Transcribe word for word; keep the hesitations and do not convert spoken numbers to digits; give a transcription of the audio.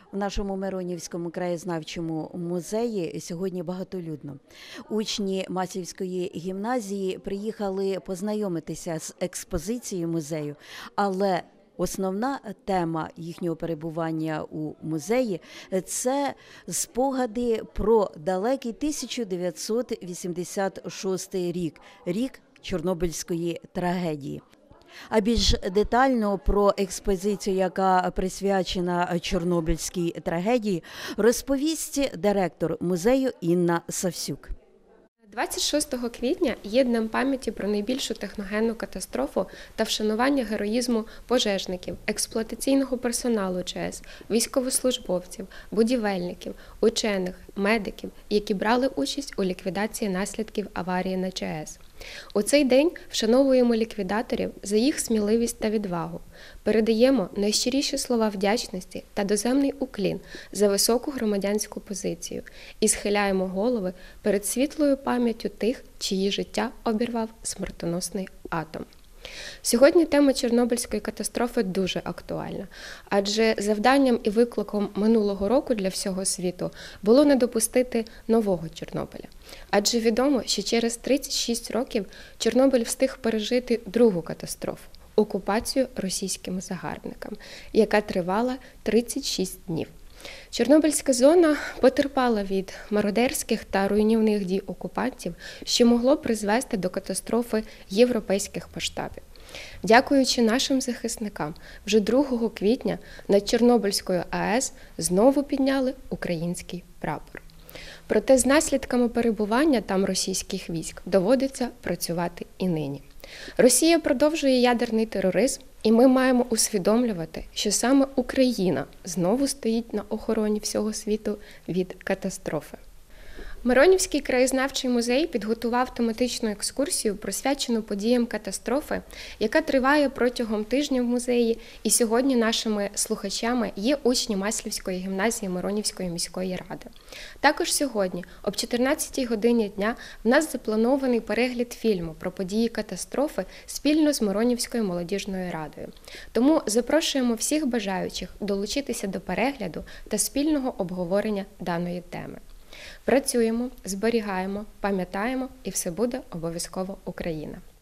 В нашому Миронівському краєзнавчому музеї сьогодні багатолюдно. Учні Маслівської гімназії приїхали познайомитися з експозицією музею, але основна тема їхнього перебування у музеї – це спогади про далекий тисяча дев'ятсот вісімдесят шостий рік, рік Чорнобильської трагедії. А більш детально про експозицію, яка присвячена Чорнобильській трагедії, розповість директор музею Інна Савсюк. двадцять шостого квітня є Днем пам'яті про найбільшу техногенну катастрофу та вшанування героїзму пожежників, експлуатаційного персоналу ЧАЕС, військовослужбовців, будівельників, учених, медиків, які брали участь у ліквідації наслідків аварії на ЧАЕС. У цей день вшановуємо ліквідаторів за їх сміливість та відвагу, передаємо найщиріші слова вдячності та доземний уклін за високу громадянську позицію і схиляємо голови перед світлою пам'яттю тих, чиї життя обірвав смертоносний атом. Сьогодні тема Чорнобильської катастрофи дуже актуальна, адже завданням і викликом минулого року для всього світу було не допустити нового Чорнобиля. Адже відомо, що через тридцять шість років Чорнобиль встиг пережити другу катастрофу – окупацію російськими загарбниками, яка тривала тридцять шість днів. Чорнобильська зона потерпала від мародерських та руйнівних дій окупантів, що могло призвести до катастрофи європейських масштабів. Дякуючи нашим захисникам, вже другого квітня над Чорнобильською АЕС знову підняли український прапор. Проте з наслідками перебування там російських військ доводиться працювати і нині. Росія продовжує ядерний тероризм, і ми маємо усвідомлювати, що саме Україна знову стоїть на охороні всього світу від катастрофи. Миронівський краєзнавчий музей підготував тематичну екскурсію, присвячену подіям катастрофи, яка триває протягом тижня в музеї, і сьогодні нашими слухачами є учні Маслівської гімназії Миронівської міської ради. Також сьогодні, об чотирнадцятій годині дня, в нас запланований перегляд фільму про події катастрофи спільно з Миронівською молодіжною радою. Тому запрошуємо всіх бажаючих долучитися до перегляду та спільного обговорення даної теми. Працюємо, зберігаємо, пам'ятаємо, і все буде обов'язково Україна.